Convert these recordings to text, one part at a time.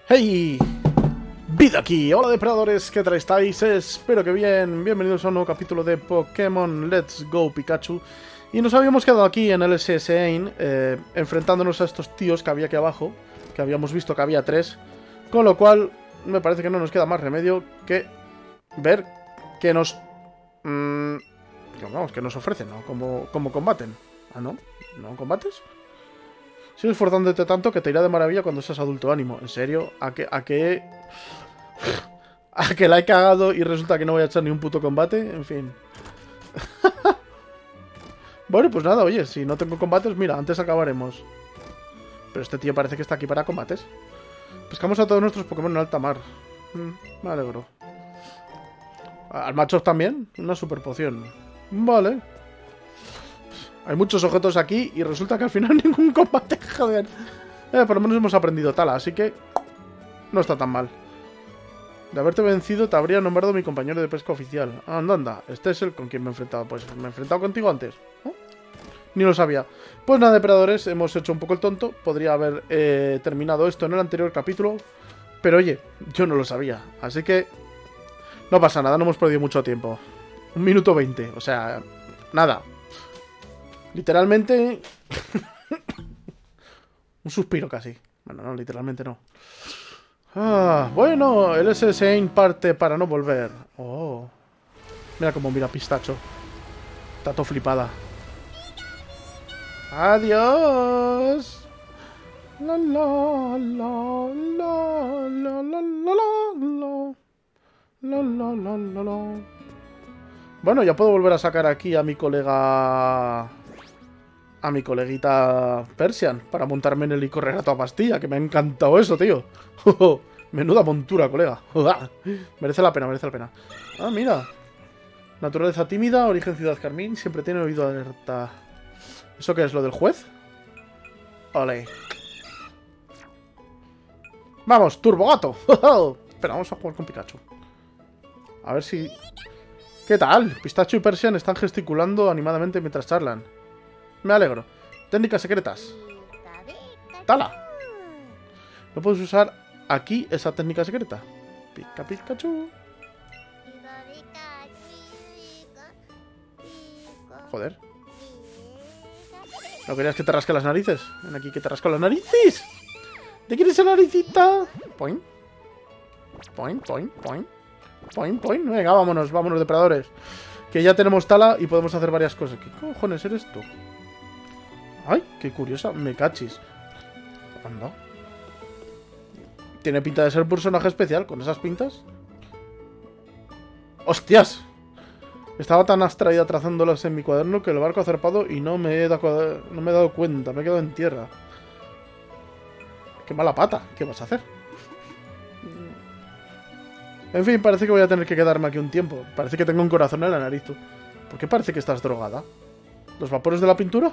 ¡Hey! Vida aquí, hola depredadores, ¿qué tal estáis? Espero que bien, bienvenidos a un nuevo capítulo de Pokémon Let's Go Pikachu. Y nos habíamos quedado aquí en el SS-Ain, enfrentándonos a estos tíos que había aquí abajo, que habíamos visto que había 3, con lo cual me parece que no nos queda más remedio que ver que nos... vamos, que nos ofrecen, ¿no? Como combaten. Ah, ¿no? ¿No combates? Sigues esforzándote tanto que te irá de maravilla cuando seas adulto. Ánimo. ¿En serio? ¿A que la he cagado y resulta que no voy a echar ni un puto combate? En fin. Bueno, pues nada, oye, si no tengo combates, mira, antes acabaremos. Pero este tío parece que está aquí para combates. Pescamos a todos nuestros Pokémon en alta mar. Me alegro. ¿Al Machop también? Una super poción. Vale. Hay muchos objetos aquí y resulta que al final ningún combate, joder. Por lo menos hemos aprendido Tala, así que no está tan mal. De haberte vencido te habría nombrado mi compañero de pesca oficial. Anda, este es el con quien me he enfrentado. Pues me he enfrentado contigo antes, ¿no? Ni lo sabía. Pues nada, depredadores, hemos hecho un poco el tonto. Podría haber terminado esto en el anterior capítulo, pero oye, yo no lo sabía. Así que no pasa nada, no hemos perdido mucho tiempo. 1 minuto 20, o sea, nada. Literalmente... un suspiro casi. Bueno, no, literalmente no. Bueno, el SS parte para no volver. Oh. Mira cómo mira Pistacho. Está todo flipada. Adiós. La la la la la la la la la la la la la. Bueno, ya puedo volver a sacar aquí a mi colega... a mi coleguita Persian para montarme en él y correr a toda pastilla, que me ha encantado eso, tío. Menuda montura, colega. Merece la pena, merece la pena. Ah, mira. Naturaleza tímida, origen ciudad carmín, siempre tiene oído alerta. ¿Eso qué es, lo del juez? Ole. Vamos, Turbogato. Espera, vamos a jugar con Pikachu. A ver si... ¿Qué tal? Pistacho y Persian están gesticulando animadamente mientras charlan. Me alegro. Técnicas secretas. ¡Tala! No puedes usar aquí esa técnica secreta. Pikachu. Joder. ¿No querías que te rasque las narices? Ven aquí que te rasco las narices. ¿Te quieres esa naricita? Point. Point, point, point. Point, point. Venga, vámonos, vámonos, depredadores. Que ya tenemos Tala y podemos hacer varias cosas. ¿Qué cojones eres tú? Ay, qué curiosa, me cachis. Anda. Tiene pinta de ser un personaje especial con esas pintas. ¡Hostias! Estaba tan abstraída trazándolas en mi cuaderno que el barco ha zarpado y no me he dado cuenta. Me he quedado en tierra. ¡Qué mala pata! ¿Qué vas a hacer? En fin, parece que voy a tener que quedarme aquí un tiempo. Parece que tengo un corazón en la nariz, tú. ¿Por qué parece que estás drogada? ¿Los vapores de la pintura?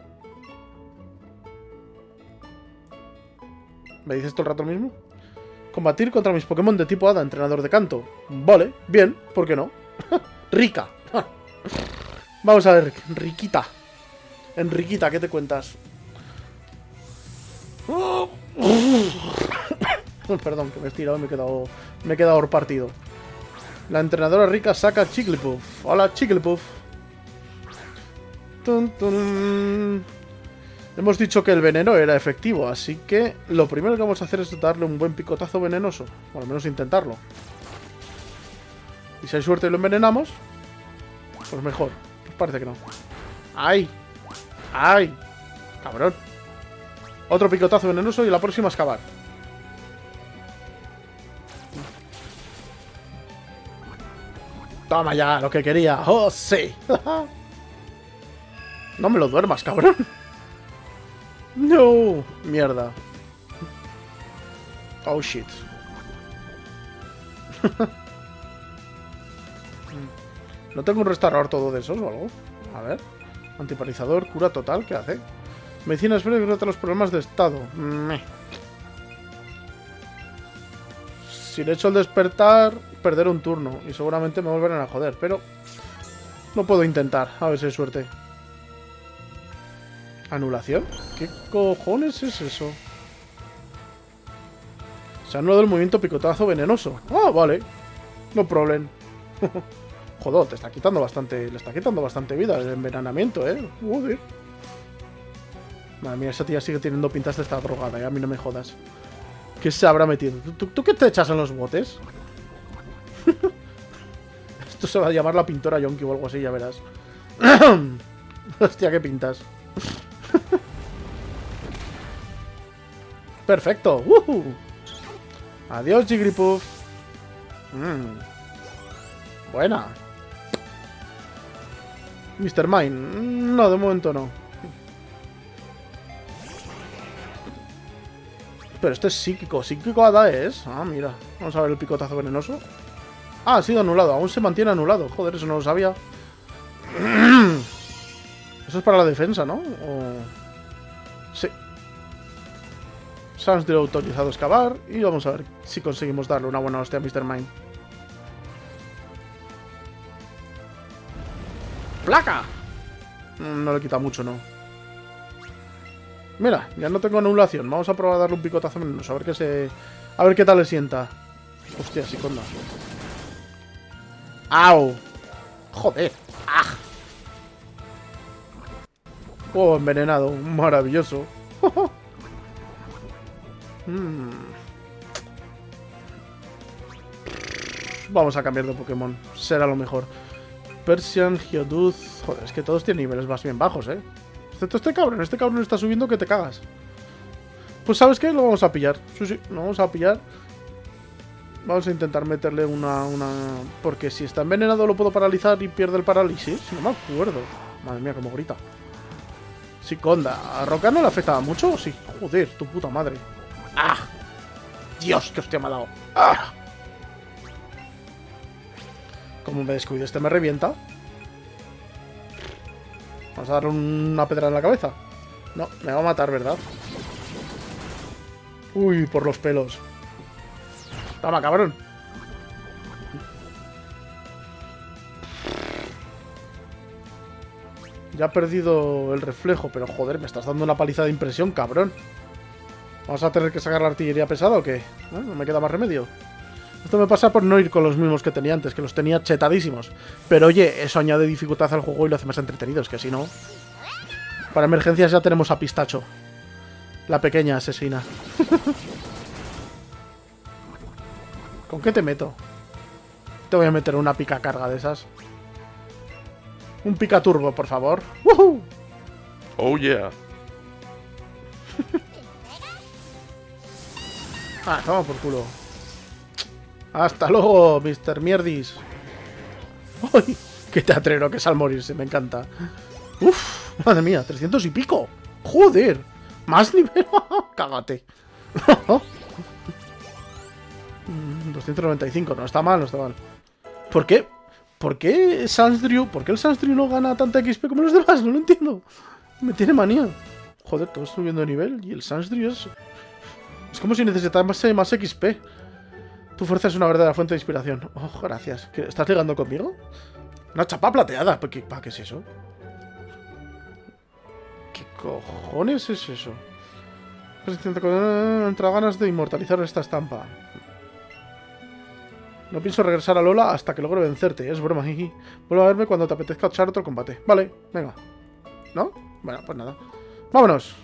¿Me dices todo el rato lo mismo? Combatir contra mis Pokémon de tipo Hada, entrenador de canto. Vale, bien, ¿por qué no? Rica. Vamos a ver, Riquita. Enriquita, ¿qué te cuentas? Perdón, que me he estirado y me he quedado horpartido. La entrenadora Rica saca a Chicklepuff. Hola, Chicklepuff. Tun, tun. Hemos dicho que el veneno era efectivo, así que lo primero que vamos a hacer es darle un buen picotazo venenoso. O al menos intentarlo. Y si hay suerte y lo envenenamos, pues mejor. Pues parece que no. ¡Ay! ¡Ay! ¡Cabrón! Otro picotazo venenoso y la próxima a excavar. Toma ya, lo que quería. ¡Oh, sí! No me lo duermas, cabrón. No, mierda. Oh, shit. ¿No tengo un restaurador todo de esos o algo? A ver. Antiparizador, cura total, ¿qué hace? Medicina esfera que trata los problemas de estado. Si le echo el despertar, perderé un turno. Y seguramente me volverán a joder, pero... no puedo intentar, a ver si hay suerte. ¿Anulación? ¿Qué cojones es eso? Se ha anulado el movimiento picotazo venenoso. Ah, vale. No problem. Joder, te está quitando bastante. Le está quitando bastante vida el envenenamiento, Joder. Madre mía, esa tía sigue teniendo pintas de estar drogada, a mí no me jodas. ¿Qué se habrá metido? ¿Tú qué te echas en los botes? Esto se va a llamar la pintora Yonki o algo así, ya verás. Hostia, qué pintas. Perfecto. Adiós, Jigglypuff. Buena. Mr. Mine. No, de momento no. Pero este es psíquico. ¿Psíquico Hada es? Ah, mira. Vamos a ver el picotazo venenoso. Ah, ha sido anulado. Aún se mantiene anulado. Joder, eso no lo sabía. Eso es para la defensa, ¿no? O... sí. Sansdrew autorizado a excavar. Y vamos a ver si conseguimos darle una buena hostia a Mr. Mine. ¡Placa! No le quita mucho, ¿no? Mira, ya no tengo anulación. Vamos a probar a darle un picotazo menos. A ver qué se... a ver qué tal le sienta. Hostia, Siconda. ¡Au! Joder. ¡Ah! Oh, envenenado. Maravilloso. Vamos a cambiar de Pokémon. Será lo mejor. Persian, Geodude... joder, es que todos tienen niveles más bien bajos, Excepto este cabrón. Este cabrón está subiendo que te cagas. Pues ¿sabes qué? Lo vamos a pillar. Sí, lo vamos a pillar. Vamos a intentar meterle una... porque si está envenenado lo puedo paralizar y pierde el parálisis. No me acuerdo. Madre mía, cómo grita. Siconda. ¿A Roca no le afectaba mucho? Sí. Joder, tu puta madre. ¡Ah! Dios, qué hostia me ha dado. ¡Ah! Como me descuide, este me revienta. Vamos a darle una pedra en la cabeza. No, me va a matar, ¿verdad? Uy, por los pelos. Toma, cabrón. Ya ha perdido el reflejo, pero joder, me estás dando una paliza de impresión, cabrón. ¿Vamos a tener que sacar la artillería pesada o qué? No me queda más remedio. Esto me pasa por no ir con los mismos que tenía antes, que los tenía chetadísimos. Pero oye, eso añade dificultad al juego y lo hace más entretenido, es que si no... para emergencias ya tenemos a Pistacho. La pequeña asesina. ¿Con qué te meto? Te voy a meter una pica carga de esas. Un pica turbo, por favor. ¡Woohoo! Oh yeah. Ah, toma por culo. Hasta luego, Mr. Mierdis. ¡Uy! ¡Qué teatrero que es al morirse! Me encanta. ¡Uf! Madre mía, 300 y pico. ¡Joder! ¡Más nivel! ¡Cágate! 295. No está mal, no está mal. ¿Por qué? ¿Por qué Sansdrew? ¿Por qué el Sansdrew no gana tanta XP como los demás? No lo entiendo. Me tiene manía. Joder, todos subiendo de nivel. Y el Sansdrew es... es como si necesitase más XP. Tu fuerza es una verdadera fuente de inspiración. Oh, gracias. ¿Estás ligando conmigo? Una chapa plateada. ¿Qué es eso? ¿Qué cojones es eso? Entra ganas de inmortalizar esta estampa. No pienso regresar a Lola hasta que logre vencerte. Es broma, jiji. Vuelve a verme cuando te apetezca echar otro combate. Vale, venga. ¿No? Bueno, pues nada. ¡Vámonos!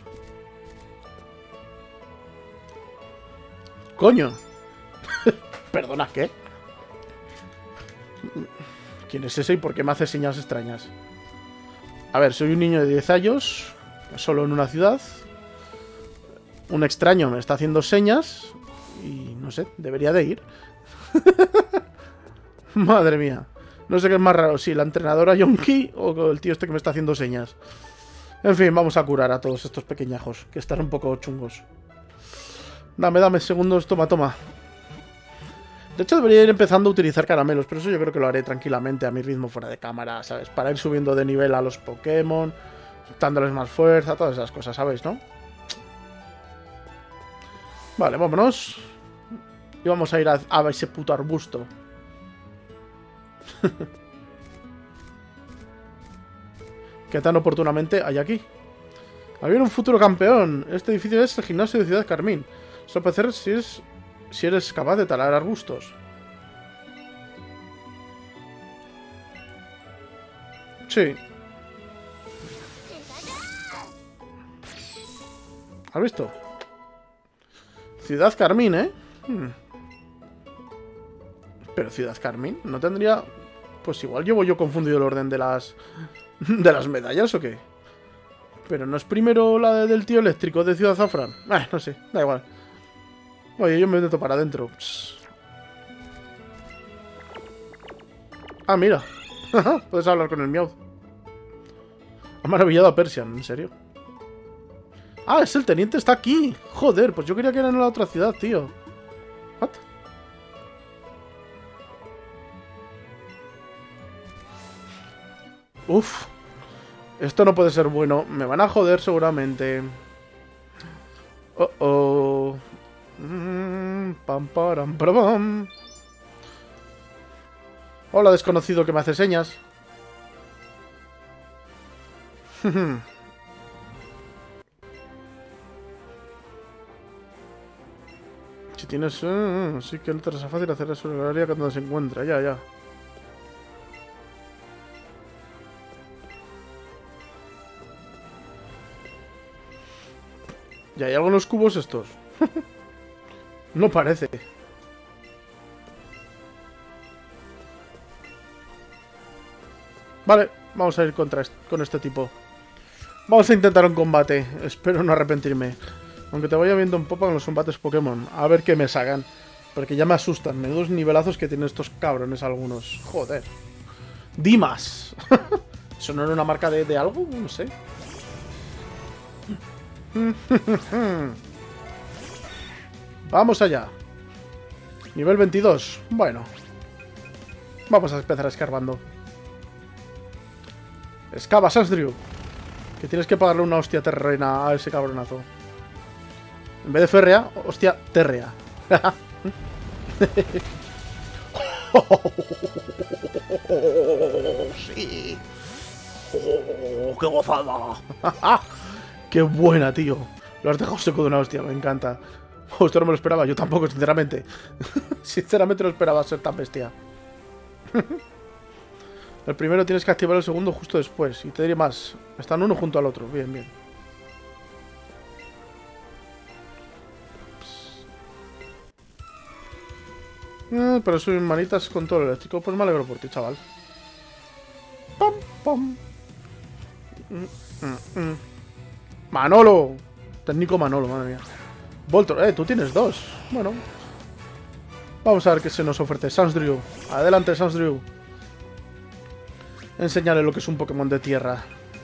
¡Coño! Perdona, ¿qué? ¿Quién es ese y por qué me hace señas extrañas? A ver, soy un niño de 10 años, solo en una ciudad. Un extraño me está haciendo señas y no sé, debería de ir. Madre mía. No sé qué es más raro, si la entrenadora Yonki o el tío este que me está haciendo señas. En fin, vamos a curar a todos estos pequeñajos, que están un poco chungos. Dame segundos, toma. De hecho, debería ir empezando a utilizar caramelos, pero eso yo creo que lo haré tranquilamente a mi ritmo fuera de cámara, ¿sabes? Para ir subiendo de nivel a los Pokémon, dándoles más fuerza, todas esas cosas, ¿sabéis, no? Vale, vámonos. Y vamos a ir a ese puto arbusto. ¿Qué tan oportunamente hay aquí? Había un futuro campeón. Este edificio es el gimnasio de Ciudad Carmín. Suele parecer si es si eres capaz de talar arbustos. Sí. ¿Has visto? Ciudad Carmín, ¿eh? Pero Ciudad Carmín, ¿no tendría...? Pues igual llevo yo confundido el orden de las... ¿De las medallas o qué? Pero ¿no es primero la del tío eléctrico de Ciudad Zafran? No sé, da igual. Oye, yo me meto para adentro. Ah, mira. Puedes hablar con el Meowth. Ha maravillado a Persian, ¿en serio? Ah, es el teniente, está aquí. Joder, pues yo quería que era en la otra ciudad, tío. What? Uf. Esto no puede ser bueno. Me van a joder seguramente. Oh, oh. Pam, param, pam. Hola, desconocido que me hace señas. Si tienes... sí que no te es fácil hacer eso en el área cuando se encuentra. Ya, ya. ¿Y hay algo en los cubos estos? No parece. Vale, vamos a ir con este tipo. Vamos a intentar un combate. Espero no arrepentirme. Aunque te vaya viendo un poco en los combates Pokémon. A ver qué me sacan. Porque ya me asustan. Menudos nivelazos que tienen estos cabrones algunos. Joder. Dimas. ¿Eso no era una marca de algo? No sé. Vamos allá. Nivel 22. Bueno. Vamos a empezar escarbando. Excava, Sandshrew. Que tienes que pagarle una hostia terrena a ese cabronazo. En vez de férrea, hostia terrea. Sí. Oh, ¡qué gozada! ¡Qué buena, tío! Lo has dejado seco de una hostia, me encanta. Oh, esto no me lo esperaba, yo tampoco, sinceramente. Sinceramente no esperaba ser tan bestia. El primero tienes que activar el segundo justo después. Y te diré más. Están uno junto al otro. Bien, bien. Pero soy manitas con todo el eléctrico. Pues me alegro por ti, chaval. ¡Pam, pam! ¡Manolo! Técnico Manolo, madre mía. Voltor, tú tienes dos. Bueno. Vamos a ver qué se nos ofrece. Sandshrew. Adelante, Sandshrew. Enseñarle lo que es un Pokémon de tierra.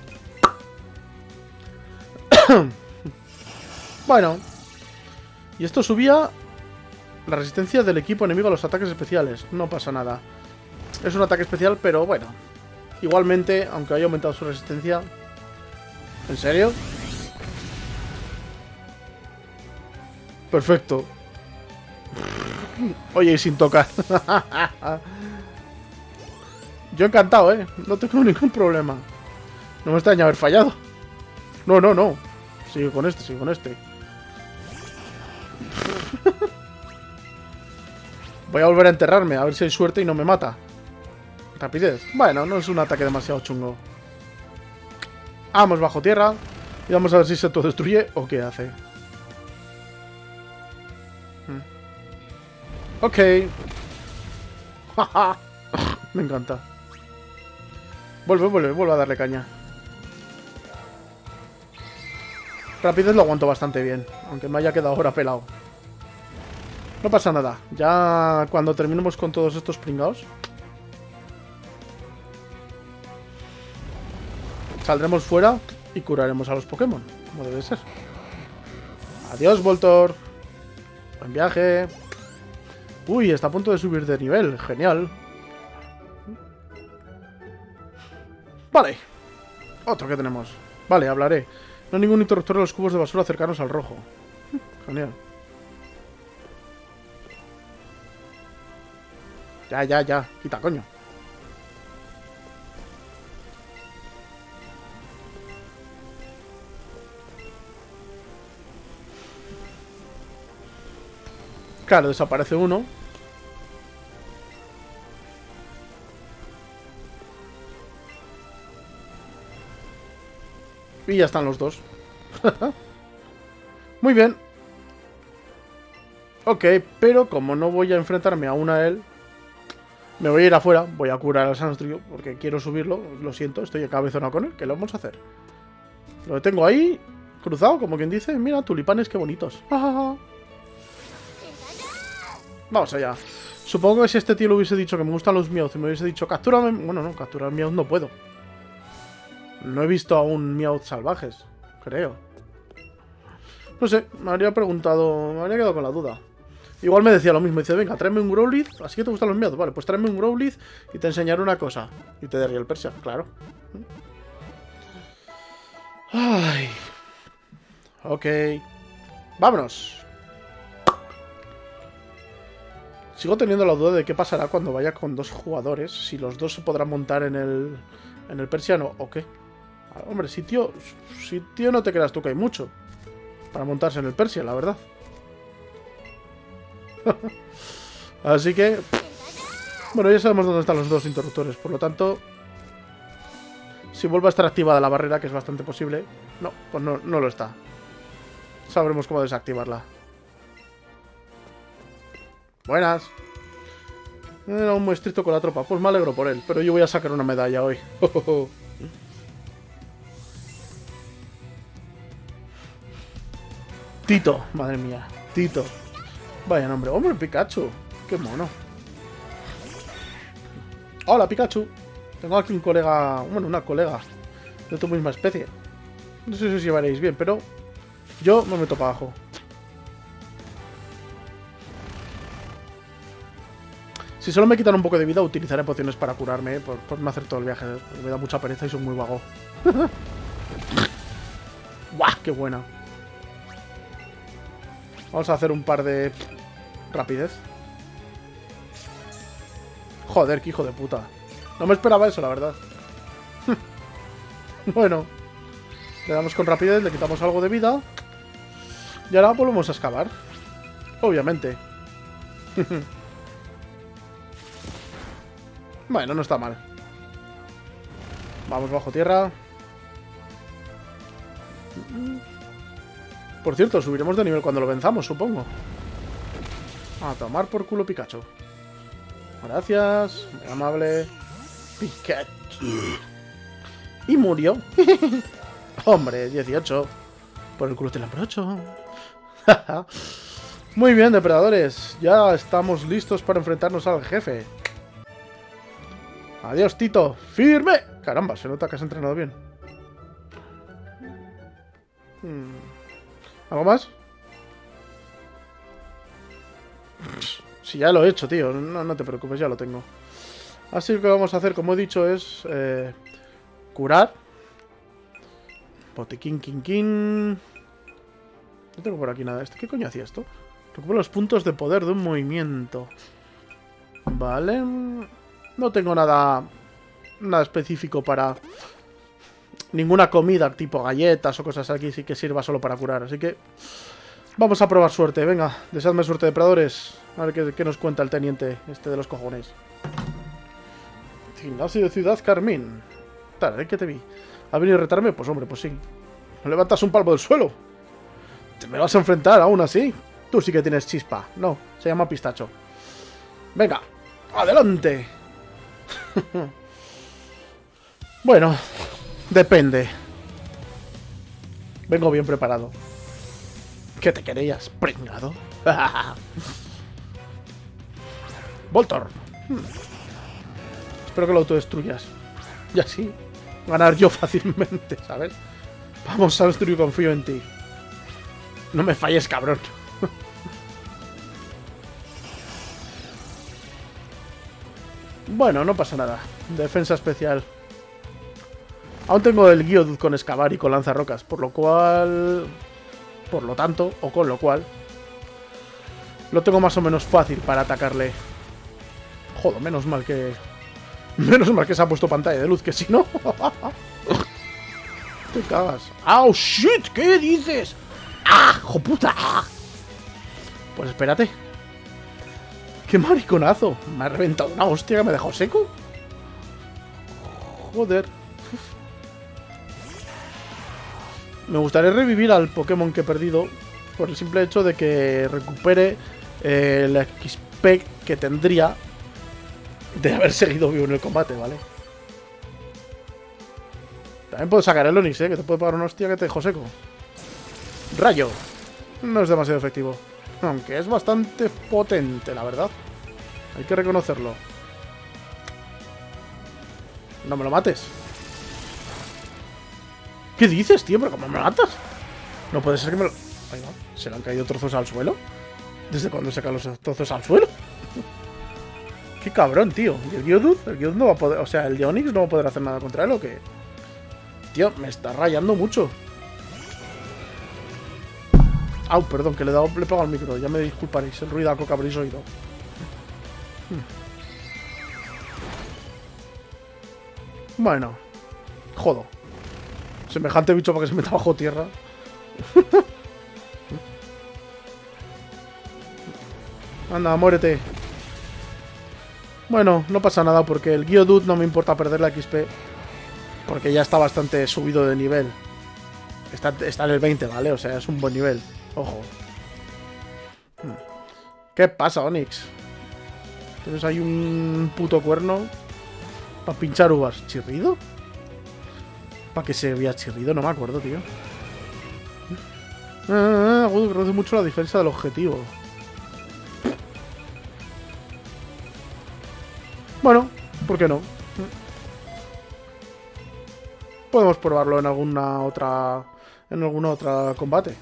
Bueno. Y esto subía la resistencia del equipo enemigo a los ataques especiales. No pasa nada. Es un ataque especial, pero bueno. Igualmente, aunque haya aumentado su resistencia... ¿En serio? Perfecto. Oye, y sin tocar. Yo encantado, ¿eh? No tengo ningún problema. No me extraña haber fallado. No, no, no. Sigue con este, sigue con este. Voy a volver a enterrarme, a ver si hay suerte y no me mata. Rapidez. Bueno, no es un ataque demasiado chungo. Vamos bajo tierra. Y vamos a ver si se autodestruye o qué hace. Ok. Me encanta. Vuelve a darle caña. Rapidez lo aguanto bastante bien. Aunque me haya quedado ahora pelado. No pasa nada. Ya cuando terminemos con todos estos pringados, saldremos fuera y curaremos a los Pokémon. Como debe ser. Adiós, Voltor. Buen viaje. Uy, está a punto de subir de nivel. Genial. Vale. Otro que tenemos. Vale, hablaré. No hay ningún interruptor en los cubos de basura cercanos al rojo. Genial. Ya. Quita, coño. Claro, desaparece uno. Y ya están los dos. Muy bien. Ok, pero como no voy a enfrentarme aún a él, me voy a ir afuera. Voy a curar al Sandstream porque quiero subirlo. Lo siento, estoy cabezonado con él. ¿Qué lo vamos a hacer? Lo tengo ahí, cruzado, como quien dice. Mira, tulipanes, qué bonitos. Vamos allá. Supongo que si este tío le hubiese dicho que me gustan los Meowth y me hubiese dicho captúrame... Bueno, no, capturar Meowth no puedo. No he visto aún Meowth salvajes, creo. No sé, me habría preguntado... Me habría quedado con la duda. Igual me decía lo mismo. Dice, venga, tráeme un Growlithe. Así que te gustan los Meowth. Vale, pues tráeme un Growlithe y te enseñaré una cosa. Y te daría el Persia, claro. Ay. Ok. Vámonos. Sigo teniendo la duda de qué pasará cuando vaya con dos jugadores. Si los dos se podrán montar en el persiano o qué. Hombre, sitio no te creas tú que hay mucho para montarse en el Persia, la verdad. Así que... Bueno, ya sabemos dónde están los dos interruptores. Por lo tanto... Si vuelve a estar activada la barrera, que es bastante posible... No, pues no lo está. Sabremos cómo desactivarla. Buenas. Era un muy estricto con la tropa. Pues me alegro por él. Pero yo voy a sacar una medalla hoy. Tito. Madre mía. Tito. Vaya nombre. Hombre, Pikachu. Qué mono. Hola, Pikachu. Tengo aquí un colega... Bueno, una colega de tu misma especie. No sé si os llevaréis bien, pero... Yo me meto para abajo. Si solo me quitan un poco de vida, utilizaré pociones para curarme, por no hacer todo el viaje. Me da mucha pereza y soy muy vago. ¡Guau! ¡Qué buena! Vamos a hacer un par de... rapidez. Joder, qué hijo de puta. No me esperaba eso, la verdad. Bueno. Le damos con rapidez, le quitamos algo de vida. Y ahora volvemos a excavar. Obviamente. Bueno, no está mal. Vamos bajo tierra. Por cierto, subiremos de nivel cuando lo venzamos, supongo. A tomar por culo Pikachu. Gracias, muy amable. Pikachu. Y murió. Hombre, 18. Por el culo te la aprocho. Muy bien, depredadores. Ya estamos listos para enfrentarnos al jefe. Adiós, Tito. ¡Firme! Caramba, se nota que has entrenado bien. ¿Algo más? Si ya lo he hecho, tío. No te preocupes, ya lo tengo. Así que lo que vamos a hacer, como he dicho, es... curar. Botiquín, quin. No tengo por aquí nada. ¿Qué coño hacía esto? Recupero los puntos de poder de un movimiento. Vale. No tengo nada específico para... Ninguna comida tipo galletas o cosas aquí sí que sirva solo para curar. Así que... Vamos a probar suerte. Venga, deseadme suerte, depredadores. A ver qué nos cuenta el teniente este de los cojones. Gimnasio de Ciudad Carmín. Tarde que te vi. ¿Ha venido a retarme? Pues hombre, pues sí. ¿No levantas un palmo del suelo? ¿Te me vas a enfrentar aún así? Tú sí que tienes chispa. No, se llama pistacho. Venga, adelante. Bueno, depende. Vengo bien preparado. ¿Qué te querías, pringado? Voltor. Espero que lo autodestruyas. Y así ganar yo fácilmente, ¿sabes? Vamos, Sandstream, confío en ti. No me falles, cabrón. Bueno, no pasa nada. Defensa especial. Aún tengo el Geodude con excavar y con lanzarrocas, por lo cual... Por lo tanto, o con lo cual... Lo tengo más o menos fácil para atacarle. Joder, menos mal que... Menos mal que se ha puesto pantalla de luz, que si no... Te cagas. ¡Oh, shit! ¿Qué dices? ¡Ah, joputa! Pues espérate. ¡Qué mariconazo! Me ha reventado una hostia que me ha dejado seco. Joder. Me gustaría revivir al Pokémon que he perdido por el simple hecho de que recupere el XP que tendría de haber seguido vivo en el combate, ¿vale? También puedo sacar el Onix, que te puede pagar una hostia que te dejo seco. Rayo. No es demasiado efectivo. Aunque es bastante potente, la verdad. Hay que reconocerlo. No me lo mates. ¿Qué dices, tío? ¿Pero cómo me matas? No puede ser que me lo... Ahí va. ¿Se le han caído trozos al suelo? ¿Desde cuándo se caen los trozos al suelo? Qué cabrón, tío. ¿Y el Geodude? El Geodude no va a poder... O sea, el de Onix no va a poder hacer nada contra él, ¿o qué? Tío, me está rayando mucho. Au, perdón, que le he pegado al micro. Ya me disculparéis. El ruidaco que habréis oído. Bueno. Jodo. Semejante bicho para que se meta bajo tierra. Anda, muérete. Bueno, no pasa nada porque el Geodude no me importa perder la XP. Porque ya está bastante subido de nivel. Está en el 20, ¿vale? O sea, es un buen nivel. Ojo. ¿Qué pasa, Onix? ¿Tienes ahí un puto cuerno para pinchar uvas? ¿Chirrido? ¿Para qué se veía chirrido? No me acuerdo, tío. Reduce mucho la defensa del objetivo. Bueno, ¿por qué no? Podemos probarlo en alguna otra combate.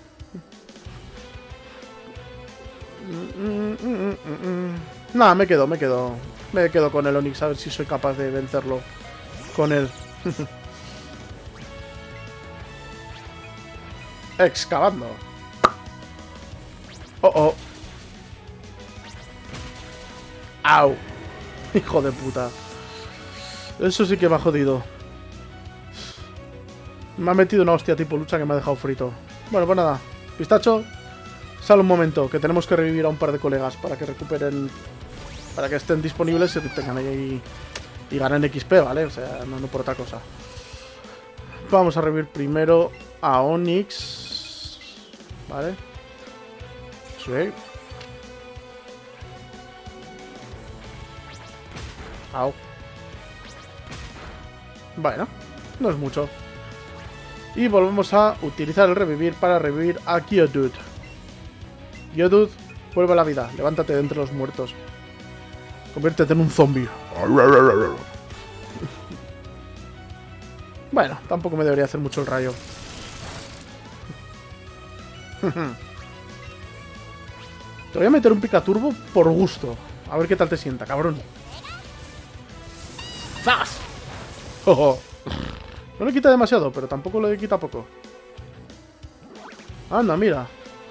Nada, me quedo con el Onix a ver si soy capaz de vencerlo con él. Excavando. Oh. Au. Hijo de puta. Eso sí que me ha jodido. Me ha metido una hostia tipo lucha que me ha dejado frito. Bueno, pues nada. Pistacho, sal un momento, que tenemos que revivir a un par de colegas para que recuperen... Para que estén disponibles y tengan ahí... Y ganen XP, ¿vale? O sea, no por otra cosa. Vamos a revivir primero a Onix. ¿Vale? Sí. Au. Bueno, no es mucho. Y volvemos a utilizar el revivir para revivir a Geodude. Geodude, vuelve a la vida. Levántate de entre los muertos. Conviértete en un zombie. Bueno, tampoco me debería hacer mucho el rayo. Te voy a meter un picaturbo por gusto. A ver qué tal te sienta, cabrón. ¡Zas! ¡Oh! No le quita demasiado, pero tampoco le quita poco. Anda, mira.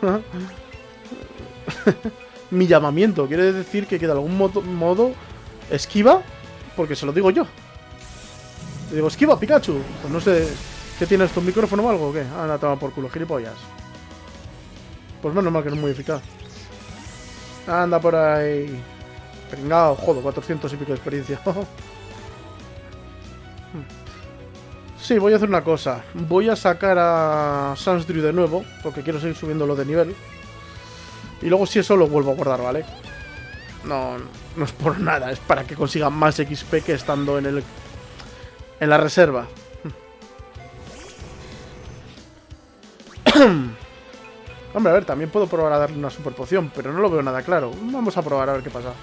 Mi llamamiento. Quiere decir que de algún modo esquiva, porque se lo digo yo. Le digo, esquiva, Pikachu. Pues no sé, ¿qué tienes tu micrófono o algo o qué? Anda, toma por culo, gilipollas. Pues menos mal que no es muy eficaz. Anda por ahí. Pringao, joder, 400 y pico de experiencia. Sí, voy a hacer una cosa. Voy a sacar a Sansdrew de nuevo, porque quiero seguir subiéndolo de nivel. Y luego si eso lo vuelvo a guardar, ¿vale? No es por nada, es para que consiga más XP que estando en la reserva. Hombre, a ver, también puedo probar a darle una super poción, pero no lo veo nada claro. Vamos a probar a ver qué pasa.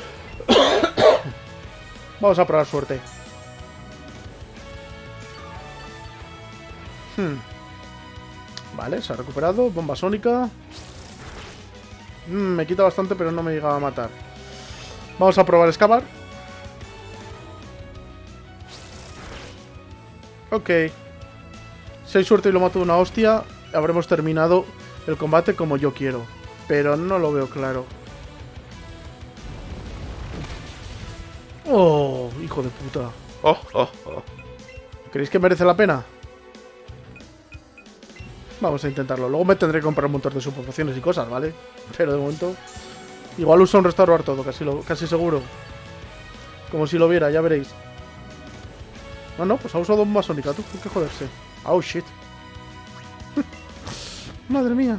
Vamos a probar suerte. Vale, se ha recuperado. Bomba sónica. Me quita bastante, pero no me llega a matar. Vamos a probar excavar. Ok. Si hay suerte y lo mato de una hostia, habremos terminado el combate como yo quiero. Pero no lo veo claro. Oh, hijo de puta. ¿Creéis que merece la pena? Vamos a intentarlo. Luego me tendré que comprar un montón de subpociones y cosas, ¿vale? Pero de momento Igual usa un restaurar todo, casi seguro. Como si lo viera, ya veréis. No, pues ha usado bomba sónica, tú, hay que joderse. Oh, shit. Madre mía.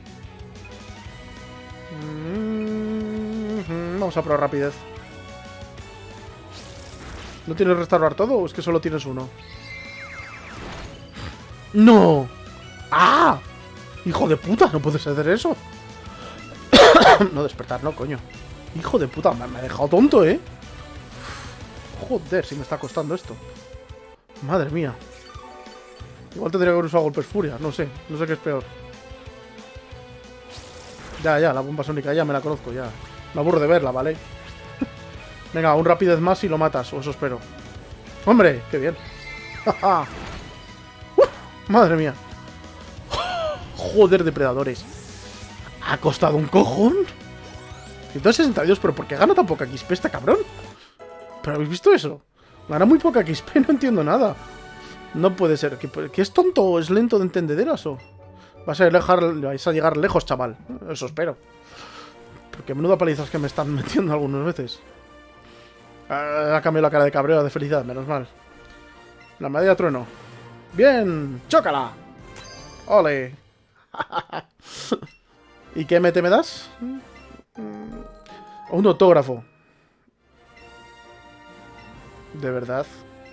Vamos a probar rapidez. ¿No tienes restaurar todo o es que solo tienes uno? ¡No! ¡Ah! ¡Hijo de puta! No puedes hacer eso. No despertar, no, coño. Hijo de puta, me ha dejado tonto, ¿eh? Joder, si me está costando esto. Madre mía. Igual tendría que haber usado golpes furia, no sé qué es peor. Ya, la bomba sónica ya me la conozco, ya. Me aburro de verla, ¿vale? Venga, un rapidez más y lo matas, o eso espero. ¡Hombre! ¡Qué bien! ¡Madre mía! ¡Joder, depredadores! ¿Ha costado un cojón? 162, pero ¿por qué gana tan poca XP este cabrón? ¿Pero habéis visto eso? Gana muy poca XP, no entiendo nada. No puede ser. ¿Que es tonto o es lento de entendederas o...? Vais a llegar lejos, chaval. Eso espero. Porque menuda palizas que me están metiendo algunas veces. Ha cambiado la cara de cabreo de felicidad, menos mal. La medalla de trueno. ¡Bien! ¡Chócala! ¡Ole! ¿Y qué MT me das? Un autógrafo. ¿De verdad?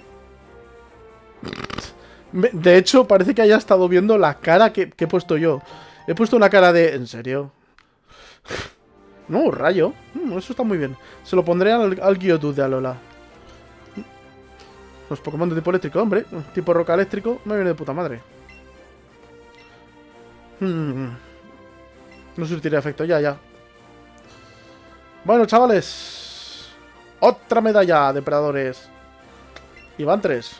De hecho, parece que haya estado viendo la cara que he puesto yo. He puesto una cara de... ¿En serio? No, rayo. Eso está muy bien. Se lo pondré al Geodude de Alola. Los Pokémon de tipo eléctrico, hombre. Tipo roca eléctrico, me viene de puta madre. No surtiré efecto, ya. Bueno, chavales. Otra medalla, depredadores. Y van 3.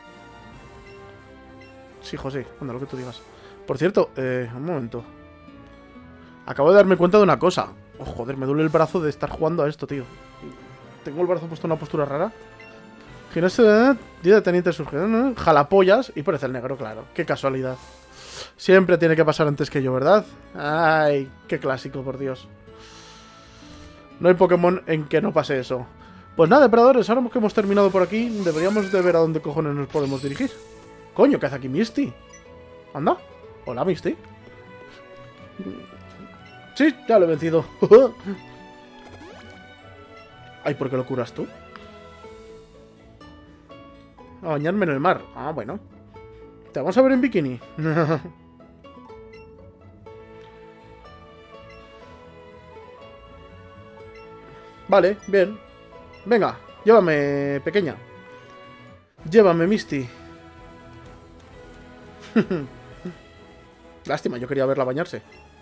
Sí, José, anda, lo que tú digas. Por cierto, un momento. Acabo de darme cuenta de una cosa. Oh, joder, me duele el brazo de estar jugando a esto, tío. Tengo el brazo puesto en una postura rara. Gimnasio de teniente surge. Jalapollas y parece el negro, claro. Qué casualidad. Siempre tiene que pasar antes que yo, ¿verdad? Ay, qué clásico, por Dios. No hay Pokémon en que no pase eso. Pues nada, depredadores, ahora que hemos terminado por aquí, deberíamos de ver a dónde cojones nos podemos dirigir. Coño, ¿qué hace aquí Misty? Anda. Hola, Misty. Sí, ya lo he vencido. Ay, ¿por qué lo curas tú? A bañarme en el mar. Ah, bueno. Te vamos a ver en bikini. Vale, bien. Venga, llévame, pequeña. Llévame, Misty. Lástima, yo quería verla bañarse.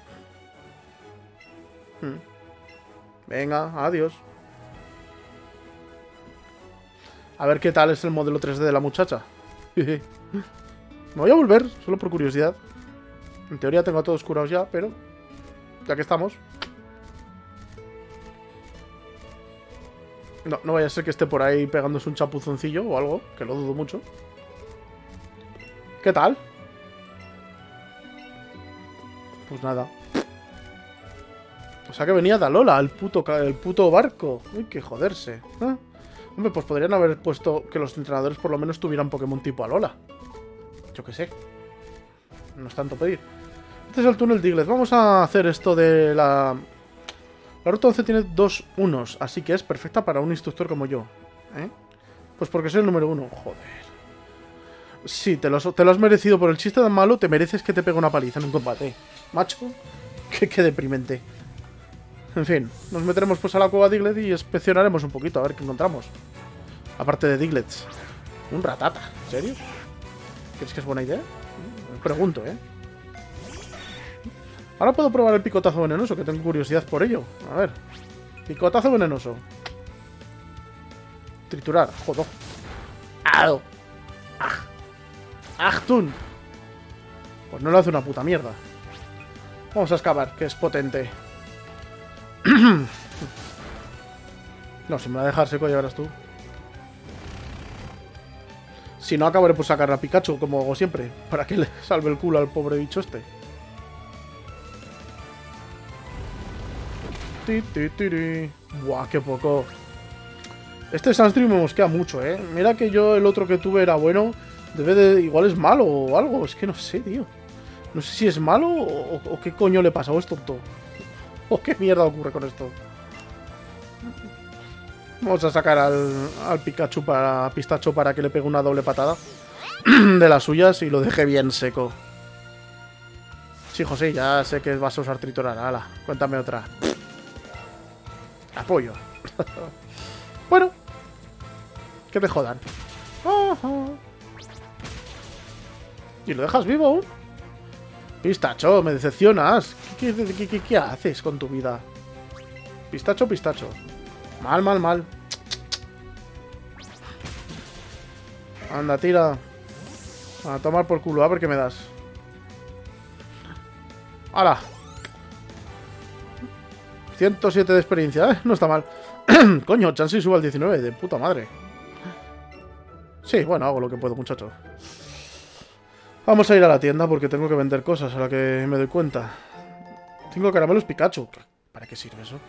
Venga, adiós. A ver qué tal es el modelo 3D de la muchacha. Me voy a volver, solo por curiosidad. En teoría tengo a todos curados ya, pero... ya que estamos... No vaya a ser que esté por ahí pegándose un chapuzoncillo o algo, que lo dudo mucho. ¿Qué tal? Pues nada. O sea que venía de Alola, el puto barco. Uy, que joderse. ¿Eh? Hombre, pues podrían haber puesto que los entrenadores por lo menos tuvieran Pokémon tipo Alola. Yo qué sé. No es tanto pedir. Este es el túnel Diglett. Vamos a hacer esto de la... La ruta 11 tiene 2 unos, así que es perfecta para un instructor como yo. ¿Eh? Pues porque soy el número 1. Joder. Sí, te lo has merecido por el chiste tan malo. Te mereces que te pegue una paliza en un combate. Macho. Qué deprimente. En fin, nos meteremos pues a la cueva Diglett y inspeccionaremos un poquito, a ver qué encontramos. Aparte de Diglett. Un Ratata, ¿en serio? ¿Crees que es buena idea? Pregunto, ¿eh? Ahora puedo probar el picotazo venenoso, que tengo curiosidad por ello. A ver. Picotazo venenoso. Triturar, joder. ¡Au! ¡Ah! ¡Achtun! Pues no le hace una puta mierda. Vamos a excavar, que es potente. No, si me va a dejar seco ya verás tú. Si no, acabaré por sacar a Pikachu, como hago siempre. Para que le salve el culo al pobre bicho este. Buah, qué poco. Este Sunstream me mosquea mucho, ¿eh? Mira que yo el otro que tuve era bueno. Igual es malo o algo. Es que no sé, tío. No sé si es malo o qué coño le pasa. O es tonto. O qué mierda ocurre con esto. Vamos a sacar al Pikachu para Pistacho para que le pegue una doble patada de las suyas y lo deje bien seco. Sí, José, ya sé que vas a usar triturar. Hala, cuéntame otra. Apoyo. Bueno. Que te jodan. ¿Y lo dejas vivo aún? Pistacho, me decepcionas. ¿Qué haces con tu vida? Pistacho, Pistacho. Mal, mal, mal. Anda, tira. A tomar por culo, a ver qué me das. ¡Hala! 107 de experiencia, ¿eh? No está mal. Coño, Chansey sube al 19, de puta madre. Sí, bueno, hago lo que puedo, muchacho. Vamos a ir a la tienda porque tengo que vender cosas, a la que me doy cuenta. 5 caramelos Pikachu. ¿Para qué sirve eso?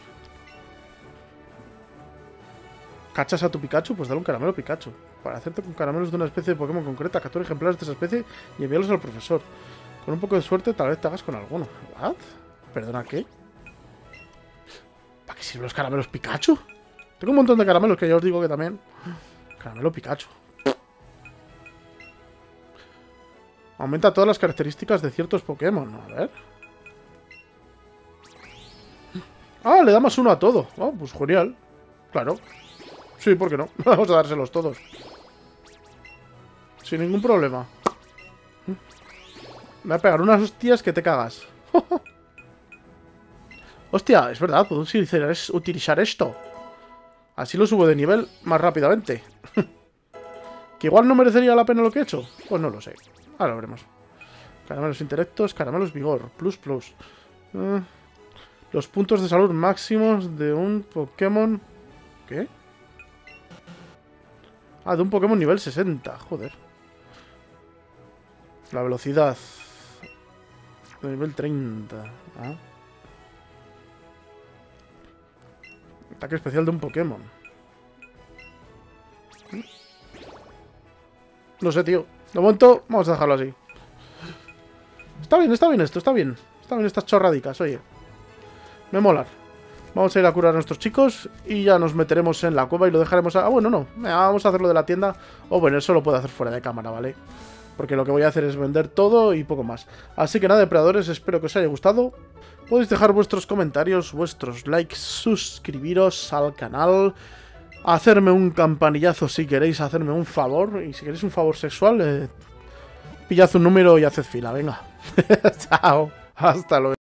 ¿Cachas a tu Pikachu? Pues dale un caramelo Pikachu. Para hacerte con caramelos de una especie de Pokémon concreta, captura ejemplares de esa especie y envíalos al profesor. Con un poco de suerte tal vez te hagas con alguno. ¿What? ¿Perdona qué? ¿Para qué sirven los caramelos Pikachu? Tengo un montón de caramelos que ya os digo que también... Caramelo Pikachu. Aumenta todas las características de ciertos Pokémon. A ver... Ah, le da más uno a todo. Oh, pues genial. Claro. Sí, ¿por qué no? Vamos a dárselos todos. Sin ningún problema. Me voy a pegar unas hostias que te cagas. Hostia, es verdad, puedo utilizar esto. Así lo subo de nivel más rápidamente. Que igual no merecería la pena lo que he hecho. Pues no lo sé. Ahora lo veremos. Caramelos intelectos, caramelos vigor. Plus, plus. Los puntos de salud máximos de un Pokémon... ¿Qué? Ah, de un Pokémon nivel 60. Joder. La velocidad... De nivel 30. Ah. Ataque especial de un Pokémon. No sé, tío. De momento, vamos a dejarlo así. Está bien esto, está bien. Está bien estas chorradicas, oye. Me molan. Vamos a ir a curar a nuestros chicos y ya nos meteremos en la cueva y lo dejaremos a... Ah, bueno, no. Vamos a hacerlo de la tienda. O bueno, eso lo puedo hacer fuera de cámara, ¿vale? Porque lo que voy a hacer es vender todo y poco más. Así que nada, depredadores, espero que os haya gustado. Podéis dejar vuestros comentarios, vuestros likes, suscribiros al canal, hacerme un campanillazo si queréis hacerme un favor. Y si queréis un favor sexual, pillad un número y haced fila, venga. Chao, hasta luego.